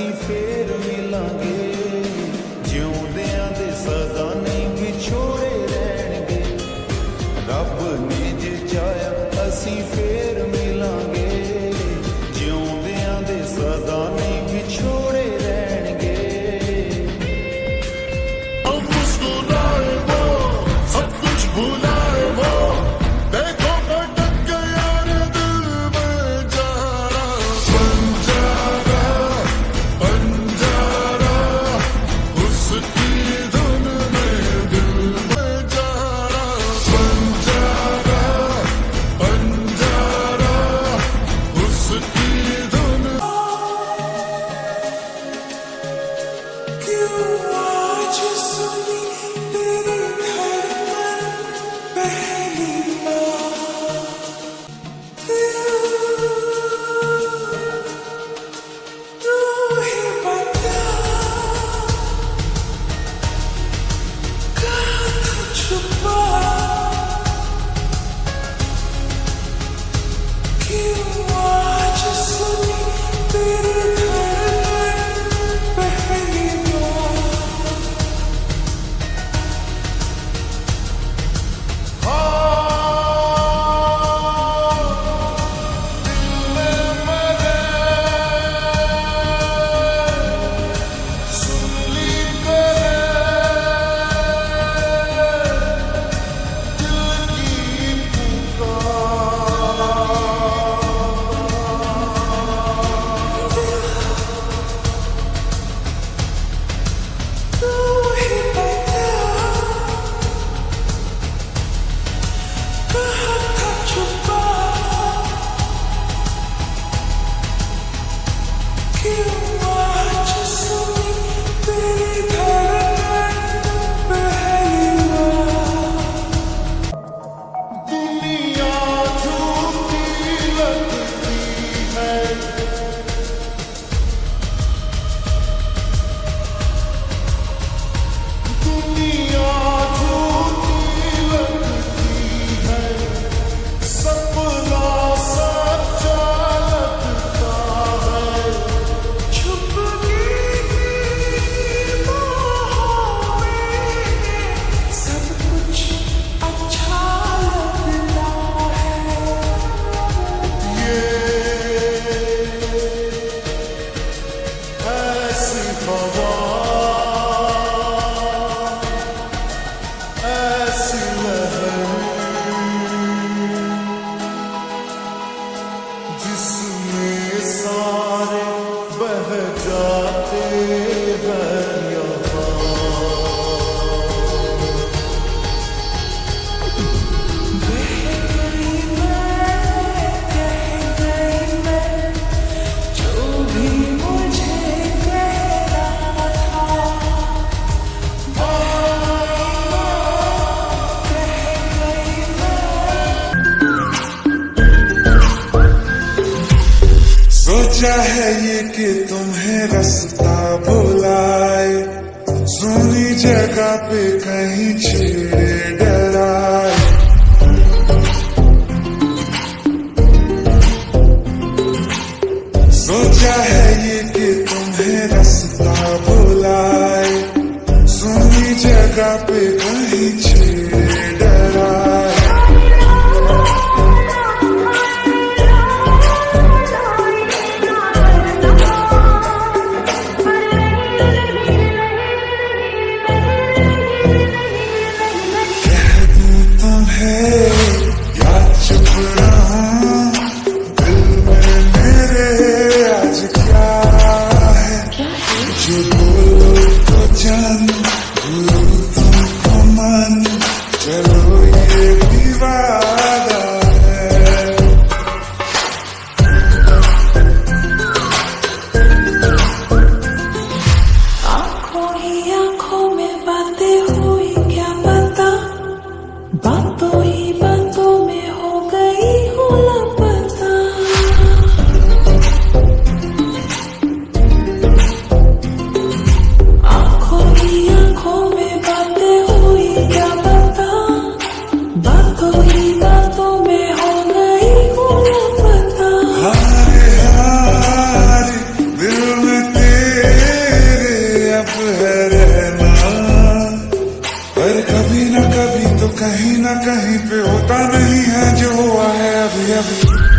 ਅਸੀਂ ਫੇਰ ਮਿਲਾਂਗੇ, ਜਿਉਂਦਿਆਂ ਦੇ ਸਦਾ ਨਹੀਂ ਵਿਛੋੜੇ ਰਹਿਣਗੇ। ਰੱਬ ਨੇ ਜੇ ਚਾਹਿਆ ਅਸੀਂ ਫੇਰ ਮਿਲਾਂਗੇ, ਜਿਉਂਦਿਆਂ ਦੇ ਸਦਾ ਨਹੀਂ ਵਿਛੋੜੇ ਰਹਿਣਗੇ। सोचा है ये कि तुम्हें रास्ता भुलाए, सुनी जगह पे कहीं छेड़े डराए। सोचा है ये कि तुम्हें रास्ता भुलाए, सुनी जगह पे कहीं छेड़े डराए। या चुप रहूं, दिल में मेरे आज क्या है, जो बोलो तो जान, बोलो तुमको मन। है रहना, पर कभी ना कभी तो कहीं ना कहीं पे होता नहीं है जो हुआ है अभी अभी।